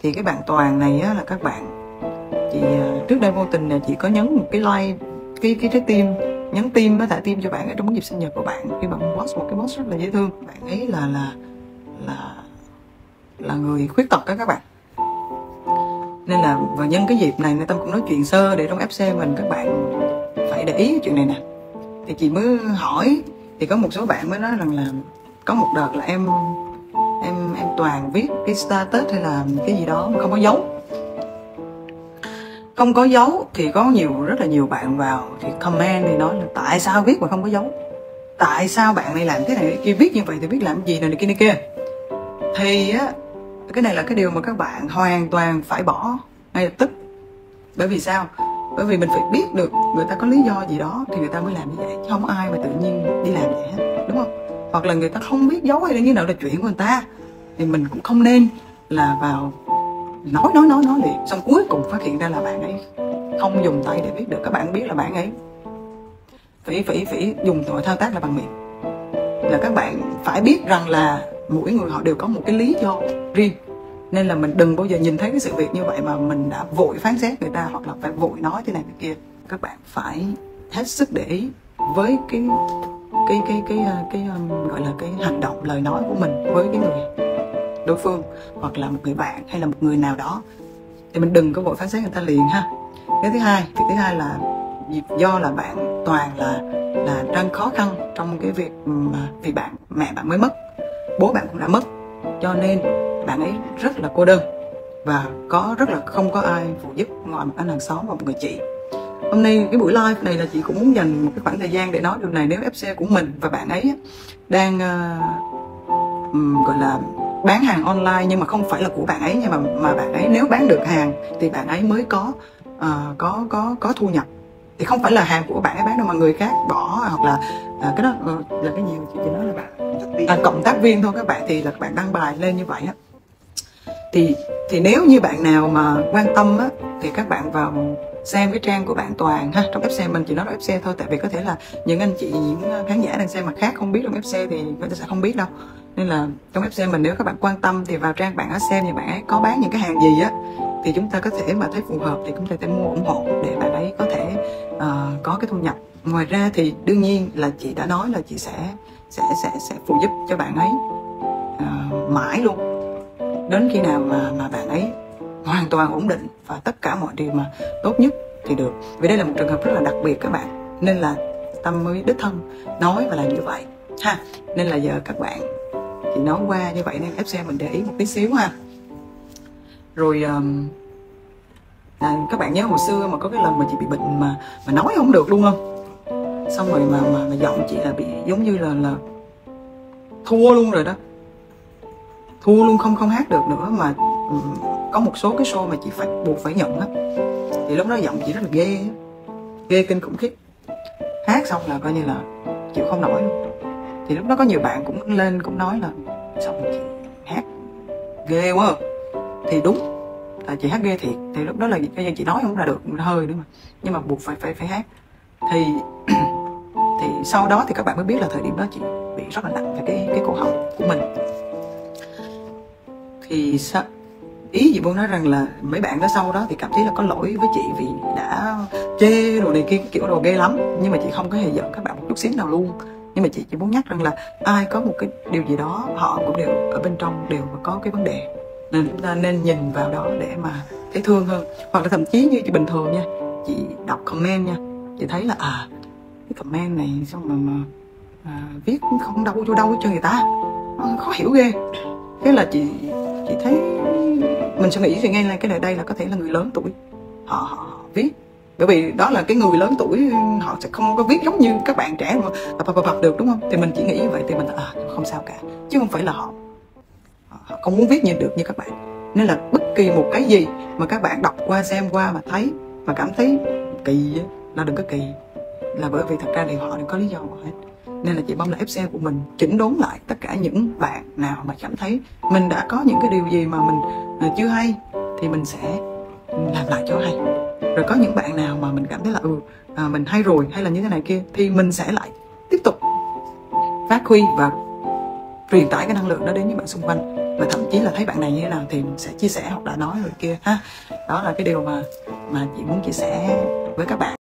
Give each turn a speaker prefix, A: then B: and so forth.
A: Thì cái bạn Toàn này á, là các bạn, chị trước đây vô tình là chị có nhấn một cái like, cái trái tim, nhấn tim với thả tim cho bạn ở trong dịp sinh nhật của bạn, khi bạn post một cái post rất là dễ thương. Bạn ấy là người khuyết tật đó các bạn, nên là và nhân cái dịp này Tâm cũng nói chuyện sơ để trong FC mình các bạn phải để ý cái chuyện này nè. Thì chị mới hỏi, thì có một số bạn mới nói rằng là có một đợt là em Toàn viết cái status hay là cái gì đó mà không có dấu. Không có dấu thì có rất là nhiều bạn vào thì comment thì nói là tại sao viết mà không có dấu, tại sao bạn này làm thế này kia, viết như vậy thì biết làm gì này kia. Thì á, cái này là cái điều mà các bạn hoàn toàn phải bỏ ngay lập tức. Bởi vì sao? Bởi vì mình phải biết được người ta có lý do gì đó thì người ta mới làm như vậy, chứ không ai mà tự nhiên đi làm vậy hết, đúng không? Hoặc là người ta không biết dấu hay là như nào là chuyện của người ta, thì mình cũng không nên là vào nói liền, xong cuối cùng phát hiện ra là bạn ấy không dùng tay để viết được. Các bạn biết là bạn ấy phải dùng mọi thao tác là bằng miệng. Là các bạn phải biết rằng là mỗi người họ đều có một cái lý do riêng, nên là mình đừng bao giờ nhìn thấy cái sự việc như vậy mà mình đã vội phán xét người ta, hoặc là phải vội nói thế này thế kia. Các bạn phải hết sức để ý với cái gọi là cái hành động, lời nói của mình với cái người đối phương, hoặc là một người bạn hay là một người nào đó, thì mình đừng có vội phán xét người ta liền ha. Cái thứ hai là do là bạn Toàn là đang khó khăn trong cái việc mà vì mẹ bạn mới mất, bố bạn cũng đã mất, cho nên bạn ấy rất là cô đơn và rất là không có ai phụ giúp ngoài một anh hàng xóm và một người chị. Hôm nay cái buổi live này là chị cũng muốn dành một cái khoảng thời gian để nói điều này. Nếu FC của mình và bạn ấy đang gọi là bán hàng online nhưng mà không phải là của bạn ấy, nhưng mà bạn ấy nếu bán được hàng thì bạn ấy mới có thu nhập, thì không phải là hàng của bạn ấy bán đâu mà người khác bỏ, hoặc là cái đó là cái gì chị nói là bạn cộng tác viên thôi các bạn, thì là các bạn đăng bài lên như vậy á. Thì nếu như bạn nào mà quan tâm á thì các bạn vào xem cái trang của bạn Toàn ha. Trong FC mình chỉ nói là FC thôi, tại vì có thể là những anh chị, những khán giả đang xem mặt khác không biết trong FC thì người ta sẽ không biết đâu. Nên là trong FC mình, nếu các bạn quan tâm thì vào trang bạn ấy xem thì bạn ấy có bán những cái hàng gì á, thì chúng ta có thể mà thấy phù hợp thì chúng ta sẽ mua ủng hộ để bạn ấy có thể có cái thu nhập. Ngoài ra thì đương nhiên là chị đã nói là chị sẽ phụ giúp cho bạn ấy mãi luôn, đến khi nào mà bạn ấy hoàn toàn ổn định và tất cả mọi điều mà tốt nhất thì được. Vì đây là một trường hợp rất là đặc biệt các bạn, nên là Tâm mới đích thân nói và làm như vậy ha. Nên là giờ các bạn, chị nói qua như vậy nên FC mình để ý một tí xíu ha. Rồi các bạn nhớ hồi xưa mà có cái lần mà chị bị bệnh mà nói không được luôn không? Xong rồi mà giọng chị là bị giống như là thua luôn rồi đó, thua luôn, không hát được nữa. Mà có một số cái show mà chị buộc phải nhận á, thì lúc đó giọng chị rất là ghê kinh khủng khiếp. Hát xong là coi như là chịu không nổi luôn. Thì lúc đó có nhiều bạn cũng lên cũng nói là xong chị hát ghê quá. Thì đúng, tại chị hát ghê thiệt. Thì lúc đó là chị nói không ra được hơi nữa mà, nhưng mà buộc phải hát. Thì sau đó thì các bạn mới biết là thời điểm đó chị bị rất là nặng về cái cổ họng của mình. Thì ý chị muốn nói rằng là mấy bạn đó sau đó thì cảm thấy là có lỗi với chị vì đã chê đồ này kia, kiểu đồ ghê lắm. Nhưng mà chị không có hề giận các bạn một chút xíu nào luôn. Nhưng mà chị chỉ muốn nhắc rằng là ai có một cái điều gì đó họ cũng đều ở bên trong đều có cái vấn đề, nên chúng ta nên nhìn vào đó để mà thấy thương hơn. Hoặc là thậm chí như chị bình thường nha, chị đọc comment nha, chị thấy là cái comment này xong mà viết không đâu cho đâu cho người ta, khó hiểu ghê. Thế là chị thấy mình sẽ nghĩ ngay là cái này đây là có thể là người lớn tuổi họ viết, bởi vì đó là cái người lớn tuổi, họ sẽ không có viết giống như các bạn trẻ mà được, đúng không? Thì mình chỉ nghĩ như vậy thì mình không sao cả, chứ không phải là họ không muốn viết được như các bạn. Nên là bất kỳ một cái gì mà các bạn đọc qua, xem qua mà thấy mà cảm thấy kỳ là đừng có kỳ, là bởi vì thật ra thì họ đều có lý do hết. Nên là chị mong là FC của mình chỉnh đốn lại tất cả những bạn nào mà cảm thấy mình đã có những cái điều gì mà mình chưa hay thì mình sẽ làm lại cho hay. Rồi có những bạn nào mà mình cảm thấy là mình hay rồi hay là như thế này kia thì mình sẽ lại tiếp tục phát huy và truyền tải cái năng lượng đó đến những bạn xung quanh. và thậm chí là thấy bạn này như thế nào thì mình sẽ chia sẻ hoặc là nói người kia ha. Đó là cái điều mà chị muốn chia sẻ với các bạn.